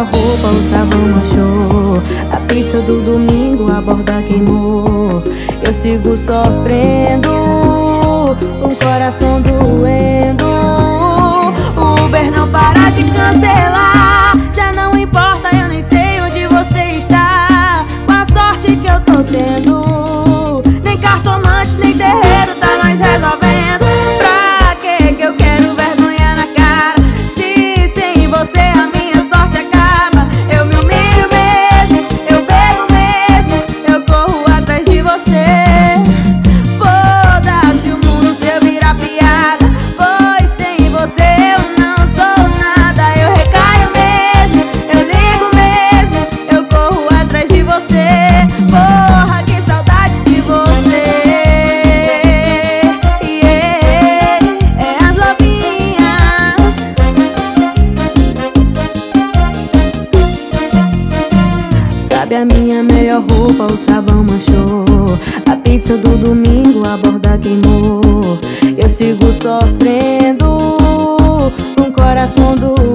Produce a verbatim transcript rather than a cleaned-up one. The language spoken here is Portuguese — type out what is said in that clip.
melhor roupa, o sabão manchou. A pizza do domingo, a borda queimou. Eu sigo sofrendo, um coração doendo. O Uber não para de cancelar. Já não importa, eu nem sei onde você está. Com a sorte que eu tô tendo, nem cartomante, nem terreiro tá nós resolvendo. Pra que que eu quero vergonha na cara, se sem você a minha sorte acaba? Eu me humilho mesmo, eu bebo mesmo, eu corro atrás de você. Foda-se o mundo se eu virar piada, pois sem você eu não sou nada. Eu recaio mesmo, eu ligo mesmo, eu corro atrás de você. Porra, que saudade de você. Yeah, é as lobinhas. Sabe a minha melhor roupa, o sabão manchou. A pizza do domingo, a borda queimou. Eu sigo sofrendo, um coração doendo.